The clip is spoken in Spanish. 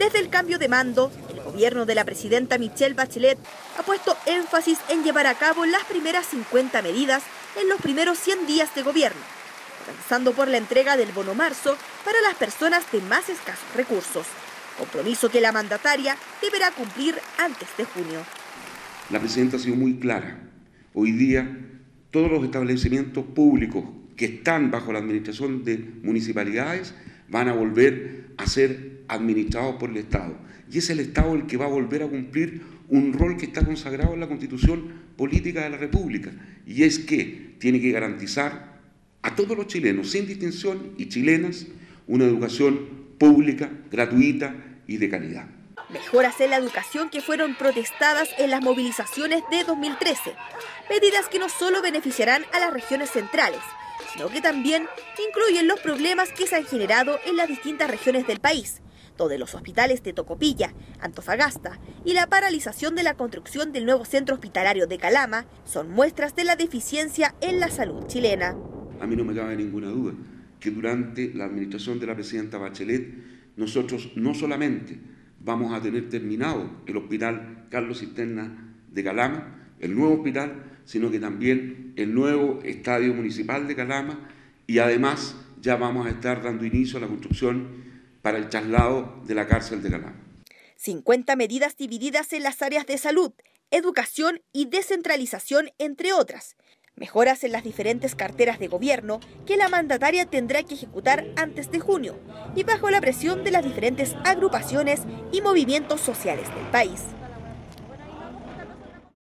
Desde el cambio de mando, el gobierno de la presidenta Michelle Bachelet ha puesto énfasis en llevar a cabo las primeras 50 medidas en los primeros 100 días de gobierno, comenzando por la entrega del bono marzo para las personas de más escasos recursos, compromiso que la mandataria deberá cumplir antes de junio. La presidenta ha sido muy clara. Hoy día todos los establecimientos públicos que están bajo la administración de municipalidades van a volver a ser administrados por el Estado. Y es el Estado el que va a volver a cumplir un rol que está consagrado en la Constitución Política de la República. Y es que tiene que garantizar a todos los chilenos, sin distinción, y chilenas, una educación pública, gratuita y de calidad. Mejoras en la educación que fueron protestadas en las movilizaciones de 2013. Medidas que no solo beneficiarán a las regiones centrales, sino que también incluyen los problemas que se han generado en las distintas regiones del país, donde los hospitales de Tocopilla, Antofagasta y la paralización de la construcción del nuevo centro hospitalario de Calama son muestras de la deficiencia en la salud chilena. A mí no me cabe ninguna duda que durante la administración de la presidenta Bachelet nosotros no solamente vamos a tener terminado el hospital Carlos Cisterna de Calama, el nuevo hospital, sino que también el nuevo estadio municipal de Calama, y además ya vamos a estar dando inicio a la construcción para el traslado de la cárcel de Calama. 50 medidas divididas en las áreas de salud, educación y descentralización, entre otras. Mejoras en las diferentes carteras de gobierno que la mandataria tendrá que ejecutar antes de junio y bajo la presión de las diferentes agrupaciones y movimientos sociales del país.